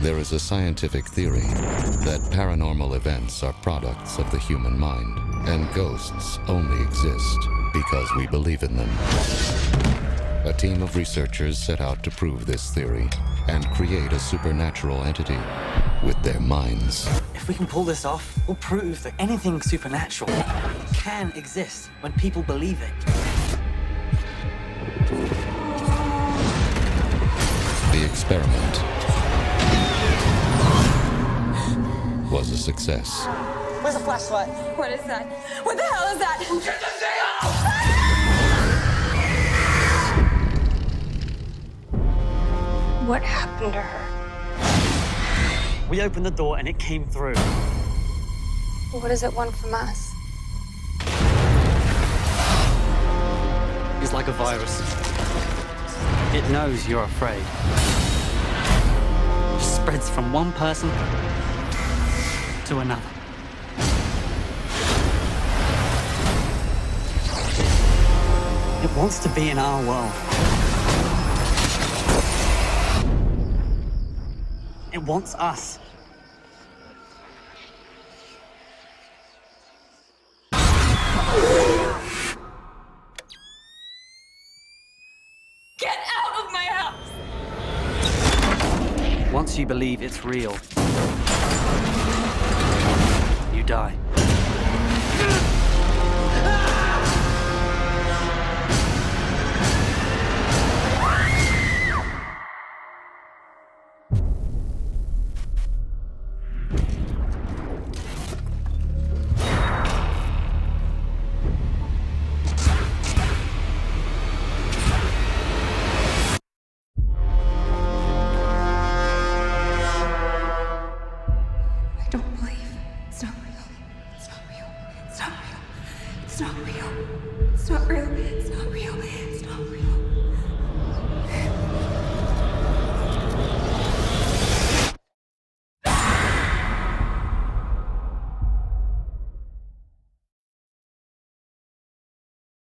There is a scientific theory that paranormal events are products of the human mind, and ghosts only exist because we believe in them. A team of researchers set out to prove this theory and create a supernatural entity with their minds. If we can pull this off, we'll prove that anything supernatural can exist when people believe it. The experiment was a success. Where's the flashlight? What is that? What the hell is that? Get the thing off! What happened to her? We opened the door and it came through. What does it want from us? It's like a virus. It knows you're afraid. It spreads from one person to another. It wants to be in our world. It wants us. Get out of my house! Once you believe it's real, you die. I don't believe. It's not real. It's not real. It's not real. It's not real. It's not real. It's not real. It's not real.